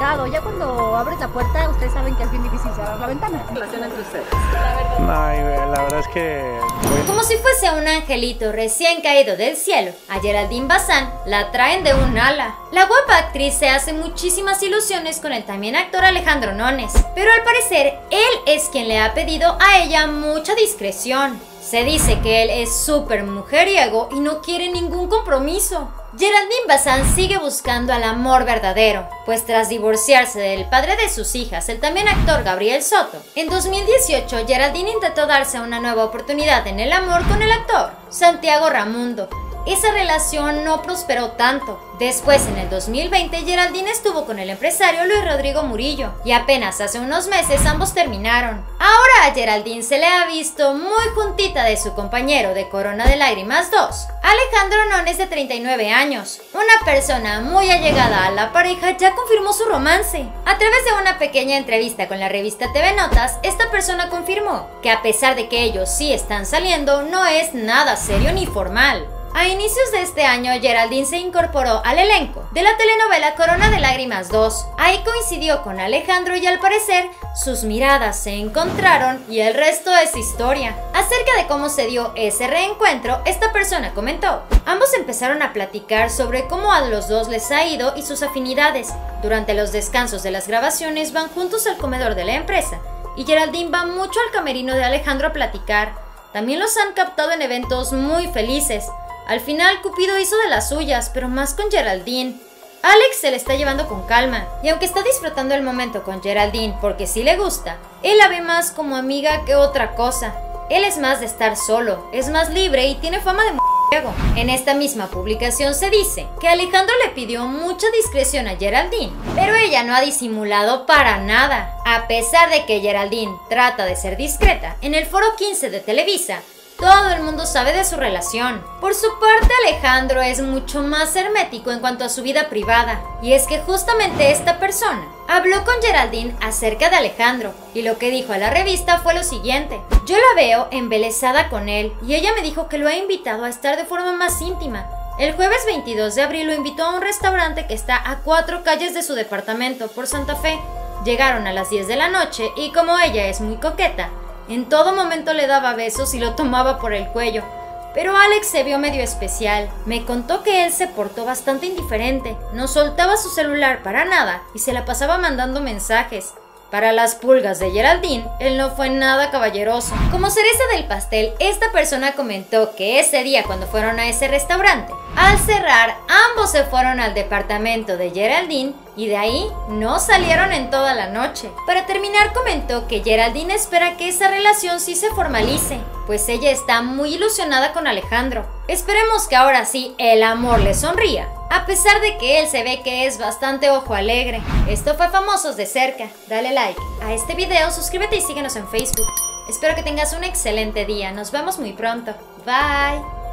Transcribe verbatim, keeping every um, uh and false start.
complicado. Ya cuando abres la puerta, ustedes saben que es bien difícil cerrar la ventana. Relación entre ustedes. No, la verdad es que... Como si fuese un angelito recién caído del cielo, a Geraldine Bazán la traen de un ala. La guapa actriz se hace muchísimas ilusiones con el también actor Alejandro Nones, pero al parecer él es quien le ha pedido a ella mucha discreción. Se dice que él es súper mujeriego y no quiere ningún compromiso. Geraldine Bazán sigue buscando al amor verdadero, pues tras divorciarse del padre de sus hijas, el también actor Gabriel Soto, en dos mil dieciocho Geraldine intentó darse una nueva oportunidad en el amor con el actor Santiago Ramundo. Esa relación no prosperó tanto. Después, en el dos mil veinte, Geraldine estuvo con el empresario Luis Rodrigo Murillo y apenas hace unos meses ambos terminaron. Ahora a Geraldine se le ha visto muy juntita de su compañero de Corona de Lágrimas dos, Alejandro Nones, de treinta y nueve años. Una persona muy allegada a la pareja ya confirmó su romance. A través de una pequeña entrevista con la revista T V Notas, esta persona confirmó que a pesar de que ellos sí están saliendo, no es nada serio ni formal. A inicios de este año, Geraldine se incorporó al elenco de la telenovela Corona de Lágrimas dos. Ahí coincidió con Alejandro y al parecer sus miradas se encontraron y el resto es historia. Acerca de cómo se dio ese reencuentro, esta persona comentó: ambos empezaron a platicar sobre cómo a los dos les ha ido y sus afinidades. Durante los descansos de las grabaciones van juntos al comedor de la empresa y Geraldine va mucho al camerino de Alejandro a platicar. También los han captado en eventos muy felices. Al final Cupido hizo de las suyas, pero más con Geraldine. Alex se le está llevando con calma, y aunque está disfrutando el momento con Geraldine porque sí le gusta, él la ve más como amiga que otra cosa. Él es más de estar solo, es más libre y tiene fama de mujeriego. En esta misma publicación se dice que Alejandro le pidió mucha discreción a Geraldine, pero ella no ha disimulado para nada. A pesar de que Geraldine trata de ser discreta, en el Foro quince de Televisa, todo el mundo sabe de su relación. Por su parte, Alejandro es mucho más hermético en cuanto a su vida privada. Y es que justamente esta persona habló con Geraldine acerca de Alejandro, y lo que dijo a la revista fue lo siguiente: yo la veo embelesada con él, y ella me dijo que lo ha invitado a estar de forma más íntima. El jueves veintidós de abril lo invitó a un restaurante que está a cuatro calles de su departamento, por Santa Fe. Llegaron a las diez de la noche, y como ella es muy coqueta, en todo momento le daba besos y lo tomaba por el cuello. Pero Alex se vio medio especial. Me contó que él se portó bastante indiferente, no soltaba su celular para nada y se la pasaba mandando mensajes. Para las pulgas de Geraldine, él no fue nada caballeroso. Como cereza del pastel, esta persona comentó que ese día cuando fueron a ese restaurante, al cerrar, ambos se fueron al departamento de Geraldine y de ahí no salieron en toda la noche. Para terminar, comentó que Geraldine espera que esa relación sí se formalice, pues ella está muy ilusionada con Alejandro. Esperemos que ahora sí el amor le sonría, a pesar de que él se ve que es bastante ojo alegre. Esto fue Famosos de Cerca. Dale like a este video, suscríbete y síguenos en Facebook. Espero que tengas un excelente día. Nos vemos muy pronto. Bye.